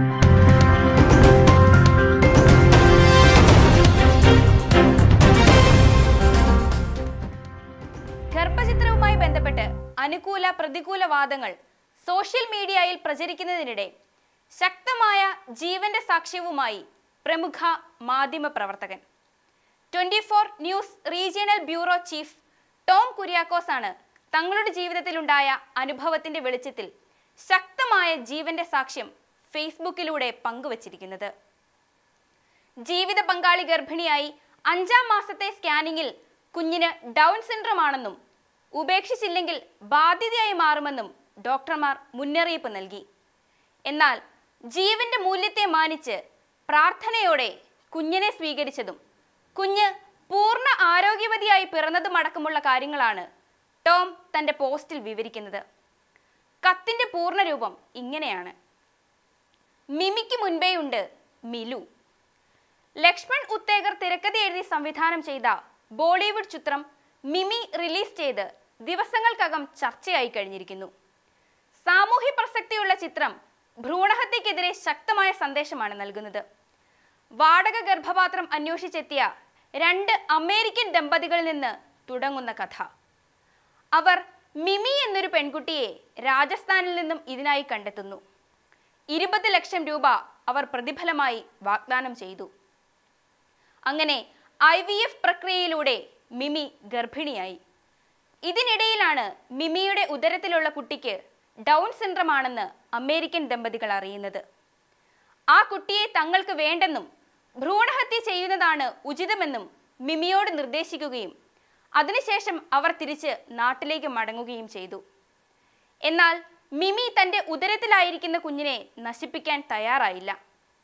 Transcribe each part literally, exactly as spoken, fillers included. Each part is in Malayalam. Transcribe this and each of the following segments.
ഗർഭചിത്രവുമായി ബന്ധപ്പെട്ട് അനുകൂല പ്രതികൂല വാദങ്ങൾ സോഷ്യൽ മീഡിയയിൽ പ്രചരിക്കുന്നതിനിടെ ശക്തമായ ജീവന്റെ സാക്ഷ്യവുമായി പ്രമുഖ മാധ്യമ പ്രവർത്തകൻ twenty four news regional bureau chief Tom Kuriakose ആണ് തങ്ങളുടെ ജീവിതത്തിലുണ്ടായ അനുഭവത്തിന്റെ വെളിച്ചത്തിൽ ശക്തമായ ജീവന്റെ സാക്ഷ്യം ഫേസ്ബുക്കിലൂടെ പങ്കുവച്ചിരിക്കുന്നത്. ജീവിത പങ്കാളി ഗർഭിണിയായി അഞ്ചാം മാസത്തെ സ്കാനിങ്ങിൽ കുഞ്ഞിന് ഡൗൺ സിൻഡ്രോം ആണെന്നും ഉപേക്ഷിച്ചില്ലെങ്കിൽ ബാധ്യതയായി മാറുമെന്നും ഡോക്ടർമാർ മുന്നറിയിപ്പ് നൽകി. എന്നാൽ ജീവന്റെ മൂല്യത്തെ മാനിച്ച് പ്രാർത്ഥനയോടെ കുഞ്ഞിനെ സ്വീകരിച്ചതും കുഞ്ഞ് പൂർണ്ണ ആരോഗ്യവതിയായി പിറന്നതുമടക്കമുള്ള കാര്യങ്ങളാണ് ടോം തന്റെ പോസ്റ്റിൽ വിവരിക്കുന്നത്. കത്തിന്റെ പൂർണ്ണരൂപം ഇങ്ങനെയാണ്. മിമിക്ക് മുൻപേയുണ്ട് മിലു. ലക്ഷ്മൺ ഉത്തേകർ തിരക്കഥ എഴുതി സംവിധാനം ചെയ്ത ബോളിവുഡ് ചിത്രം മിമി റിലീസ് ചെയ്ത് ദിവസങ്ങൾക്കകം ചർച്ചയായി കഴിഞ്ഞിരിക്കുന്നു. സാമൂഹ്യ പ്രസക്തിയുള്ള ചിത്രം ഭ്രൂണഹത്യക്കെതിരെ ശക്തമായ സന്ദേശമാണ് നൽകുന്നത്. വാടക ഗർഭപാത്രം അന്വേഷിച്ചെത്തിയ രണ്ട് അമേരിക്കൻ ദമ്പതികളിൽ നിന്ന് തുടങ്ങുന്ന കഥ. അവർ മിമി എന്നൊരു പെൺകുട്ടിയെ രാജസ്ഥാനിൽ നിന്നും ഇതിനായി കണ്ടെത്തുന്നു. ഇരുപത് ലക്ഷം രൂപ അവർ പ്രതിഫലമായി വാഗ്ദാനം ചെയ്തു. അങ്ങനെ ഐ വി എഫ് പ്രക്രിയയിലൂടെ മിമി ഗർഭിണിയായി. ഇതിനിടയിലാണ് മിമിയുടെ ഉദരത്തിലുള്ള കുട്ടിക്ക് ഡൗൺ സിൻഡ്രോം ആണെന്ന് അമേരിക്കൻ ദമ്പതികൾ അറിയുന്നത്. ആ കുട്ടിയെ തങ്ങൾക്ക് വേണ്ടെന്നും ഭ്രൂണഹത്യ ചെയ്യുന്നതാണ് ഉചിതമെന്നും മിമിയോട് നിർദ്ദേശിക്കുകയും അതിനുശേഷം അവർ തിരിച്ച് നാട്ടിലേക്ക് മടങ്ങുകയും ചെയ്തു. എന്നാൽ മിമി തന്റെ ഉദരത്തിലായിരിക്കുന്ന കുഞ്ഞിനെ നശിപ്പിക്കാൻ തയ്യാറായില്ല.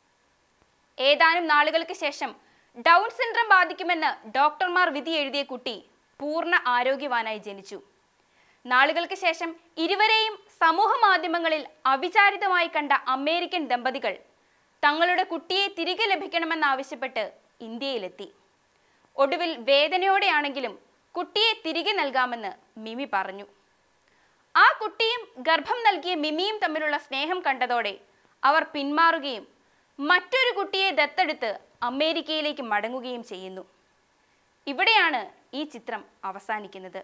ഏതാനും നാളുകൾക്ക് ശേഷം ഡൗൺ സിൻഡ്രോം ബാധിക്കുമെന്ന് ഡോക്ടർമാർ വിധി എഴുതിയ കുട്ടി പൂർണ്ണ ആരോഗ്യവാനായി ജനിച്ചു. നാളുകൾക്ക് ശേഷം ഇരുവരെയും സമൂഹ മാധ്യമങ്ങളിൽ അവിചാരിതമായി കണ്ട അമേരിക്കൻ ദമ്പതികൾ തങ്ങളുടെ കുട്ടിയെ തിരികെ ലഭിക്കണമെന്നാവശ്യപ്പെട്ട് ഇന്ത്യയിലെത്തി. ഒടുവിൽ വേദനയോടെയാണെങ്കിലും കുട്ടിയെ തിരികെ നൽകാമെന്ന് മിമി പറഞ്ഞു. ആ കുട്ടിയും ഗർഭം നൽകിയ മിമിയും തമ്മിലുള്ള സ്നേഹം കണ്ടതോടെ അവർ പിന്മാറുകയും മറ്റൊരു കുട്ടിയെ ദത്തെടുത്ത് അമേരിക്കയിലേക്ക് മടങ്ങുകയും ചെയ്യുന്നു. ഇവിടെയാണ് ഈ ചിത്രം അവസാനിക്കുന്നത്.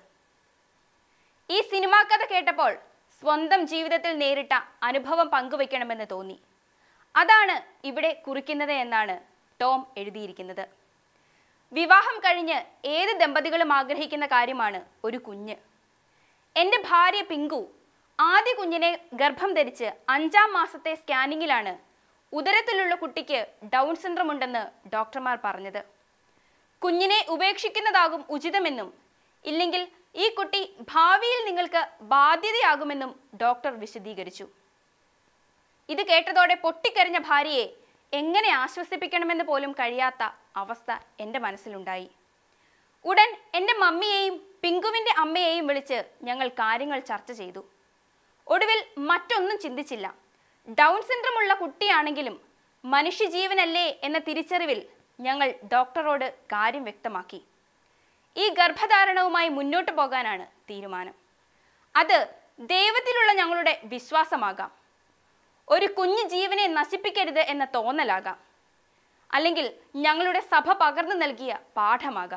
ഈ സിനിമാ കഥ കേട്ടപ്പോൾ സ്വന്തം ജീവിതത്തിൽ നേരിട്ട അനുഭവം പങ്കുവെക്കണമെന്ന് തോന്നി. അതാണ് ഇവിടെ കുറിക്കുന്നത് എന്നാണ് ടോം എഴുതിയിരിക്കുന്നത്. വിവാഹം കഴിഞ്ഞ് ഏത് ദമ്പതികളും ആഗ്രഹിക്കുന്ന കാര്യമാണ് ഒരു കുഞ്ഞ്. എൻ്റെ ഭാര്യ പിങ്കു ആദ്യ കുഞ്ഞിനെ ഗർഭം ധരിച്ച് അഞ്ചാം മാസത്തെ സ്കാനിങ്ങിലാണ് ഉദരത്തിലുള്ള കുട്ടിക്ക് ഡൗൺ സിൻഡ്രോം ഉണ്ടെന്ന് ഡോക്ടർമാർ പറഞ്ഞത്. കുഞ്ഞിനെ ഉപേക്ഷിക്കുന്നതാകും ഉചിതമെന്നും ഇല്ലെങ്കിൽ ഈ കുട്ടി ഭാവിയിൽ നിങ്ങൾക്ക് ബാധ്യതയാകുമെന്നും ഡോക്ടർ വിശദീകരിച്ചു. ഇത് കേട്ടതോടെ പൊട്ടിക്കരഞ്ഞ ഭാര്യയെ എങ്ങനെ ആശ്വസിപ്പിക്കണമെന്ന് പോലും കഴിയാത്ത അവസ്ഥ എൻ്റെ മനസ്സിലുണ്ടായി. ഉടൻ എൻ്റെ മമ്മിയെയും പിങ്കുവിൻ്റെ അമ്മയെയും വിളിച്ച് ഞങ്ങൾ കാര്യങ്ങൾ ചർച്ച ചെയ്തു. ഒടുവിൽ മറ്റൊന്നും ചിന്തിച്ചില്ല. ഡൗൺ സിൻഡ്രോം ഉള്ള കുട്ടിയാണെങ്കിലും മനുഷ്യജീവനല്ലേ എന്ന തിരിച്ചറിവിൽ ഞങ്ങൾ ഡോക്ടറോട് കാര്യം വ്യക്തമാക്കി. ഈ ഗർഭധാരണവുമായി മുന്നോട്ട് പോകാനാണ് തീരുമാനം. അത് ദൈവത്തിലുള്ള ഞങ്ങളുടെ വിശ്വാസമാകാം, ഒരു കുഞ്ഞു ജീവനെ നശിപ്പിക്കരുത് എന്ന തോന്നലാകാം, അല്ലെങ്കിൽ ഞങ്ങളുടെ സഭ പകർന്നു നൽകിയ പാഠമാകാം.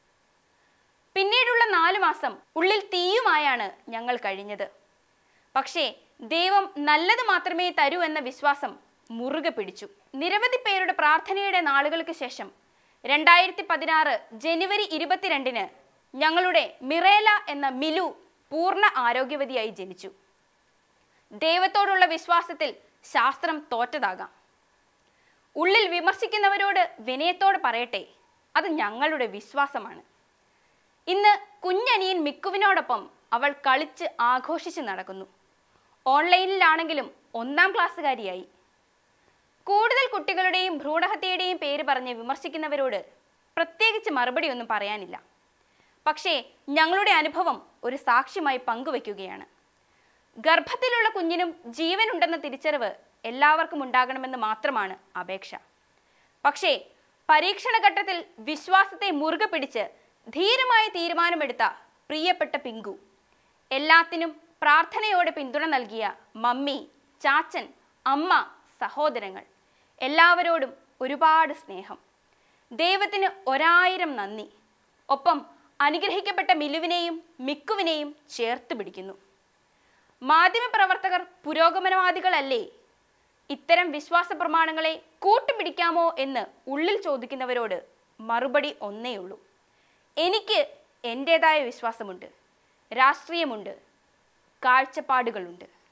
പിന്നീടുള്ള നാലു മാസം ഉള്ളിൽ തീയുമായാണ് ഞങ്ങൾ കഴിഞ്ഞത്. പക്ഷേ ദൈവം നല്ലത് മാത്രമേ തരൂ എന്ന വിശ്വാസം മുറുകെ പിടിച്ചു. നിരവധി പേരുടെ പ്രാർത്ഥനയുടെ നാളുകൾക്ക് ശേഷം രണ്ടായിരത്തി പതിനാറ് ജനുവരി ഇരുപത്തിരണ്ടിന് ഞങ്ങളുടെ മിറേല എന്ന മിലു പൂർണ്ണ ആരോഗ്യവതിയായി ജനിച്ചു. ദൈവത്തോടുള്ള വിശ്വാസത്തിൽ ശാസ്ത്രം തോറ്റതാകാം. ഉള്ളിൽ വിമർശിക്കുന്നവരോട് വിനയത്തോട് പറയട്ടെ, അത് ഞങ്ങളുടെ വിശ്വാസമാണ്. ഇന്ന് കുഞ്ഞനിയൻ മിക്കുവിനോടൊപ്പം അവൾ കളിച്ച് ആഘോഷിച്ച് നടക്കുന്നു. ഓൺലൈനിലാണെങ്കിലും ഒന്നാം ക്ലാസ്സുകാരിയായി. കൂടുതൽ കുട്ടികളുടെയും ഭ്രൂണഹത്യയുടെയും പേര് പറഞ്ഞ് വിമർശിക്കുന്നവരോട് പ്രത്യേകിച്ച് മറുപടി ഒന്നും പറയാനില്ല. പക്ഷേ ഞങ്ങളുടെ അനുഭവം ഒരു സാക്ഷ്യമായി പങ്കുവയ്ക്കുകയാണ്. ഗർഭത്തിലുള്ള കുഞ്ഞിനും ജീവനുണ്ടെന്ന തിരിച്ചറിവ് എല്ലാവർക്കും ഉണ്ടാകണമെന്ന് മാത്രമാണ് അപേക്ഷ. പക്ഷേ പരീക്ഷണഘട്ടത്തിൽ വിശ്വാസത്തെ മുറുകെ പിടിച്ച് ധീരമായ തീരുമാനമെടുത്ത പ്രിയപ്പെട്ട പിങ്കു, എല്ലാത്തിനും പ്രാർത്ഥനയോടെ പിന്തുണ നൽകിയ മമ്മി, ചാച്ചൻ, അമ്മ, സഹോദരങ്ങൾ, എല്ലാവരോടും ഒരുപാട് സ്നേഹം. ദൈവത്തിന് ഒരായിരം നന്ദി. ഒപ്പം അനുഗ്രഹിക്കപ്പെട്ട മിലുവിനെയും മിക്കുവിനെയും ചേർത്ത് പിടിക്കുന്നു. മാധ്യമപ്രവർത്തകർ പുരോഗമനവാദികളല്ലേ? ഇത്തരം വിശ്വാസ പ്രമാണങ്ങളെ കൂട്ടുപിടിക്കാമോ എന്ന് ഉള്ളിൽ ചോദിക്കുന്നവരോട് മറുപടി ഒന്നേയുള്ളൂ. എനിക്ക് എൻ്റേതായ വിശ്വാസമുണ്ട്, രാഷ്ട്രീയമുണ്ട്, കാഴ്ചപ്പാടുകളുണ്ട്.